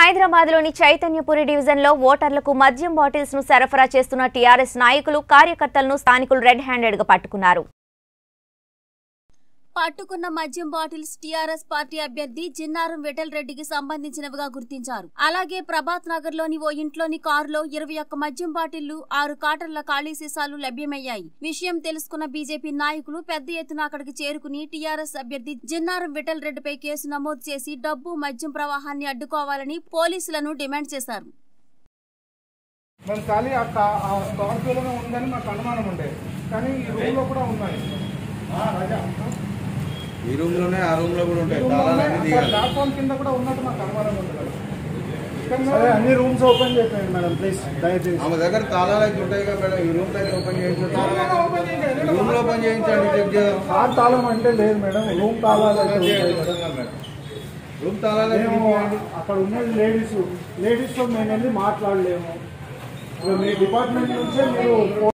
హైదరాబాద్లోని చైతన్యపురి డివిజన్లో ఓటర్లకు మద్యం బాటిల్స్ ను సరఫరా చేస్తున్న టీఆర్ఎస్ నాయకులు కార్యకర్తలను స్థానికులు రెడ్ హ్యాండెడ్ గా పట్టుకున్నారు. పట్టుకున్న మద్యం బాటిల్స్ టీఆర్ఎస్ పార్టీ అభ్యర్థి జిన్నారం విఠల్ రెడ్డికి సంబంధించినవిగా గుర్తించారు. అలాగే ప్రభాత్ నగర్ లోని ఓ ఇంట్లోని కారులో 21 మద్యం బాటిళ్లు 6 కాటర్ల ఖాళీ సీసాలు లభ్యమయ్యాయి. విషయం తెలుసుకున్న బీజేపీ నాయకులు పెద్ద ఎత్తున అక్కడికి చేరుకుని టీఆర్ఎస్ అభ్యర్థి జిన్నారం విఠల్ రెడ్డిపై కేసు నమోదు చేసి డబ్బు మద్యం ప్రవాహాన్ని అడ్డుకోవాలని పోలీసులను డిమాండ్ చేశారు. ఈ రూమ్ లోనే ఆ రూమ్ లో కూడా ఉంటాయి తాళాలన్నీ దిగాలి. ప్లాట్‌ఫామ్ కింద కూడా ఉన్నట్టు నాకు అనుమానం ఉంది మేడం. సరే అన్ని రూమ్స్ ఓపెన్ చేయండి మేడం ప్లీజ్ దయచేసి. ఆమె దగ్గర తాళాలు అయితే ఉంటాయి కదా మేడం, ఈ రూమ్ దగ్గర ఓపెన్ చేయించండి. రూమ్ లో ఓపెన్ చేయించండి. చెక్ చేద్దాం. కార్ తాళం అంటే లేదు మేడం, రూమ్ తాళాలు అయితే రూమ్ తాళాలు అక్కడ ఉన్నది లేడీస్ లో మేము వెళ్ళి మాట్లాడలేము. మీ డిపార్ట్మెంట్ నుంచే మీరు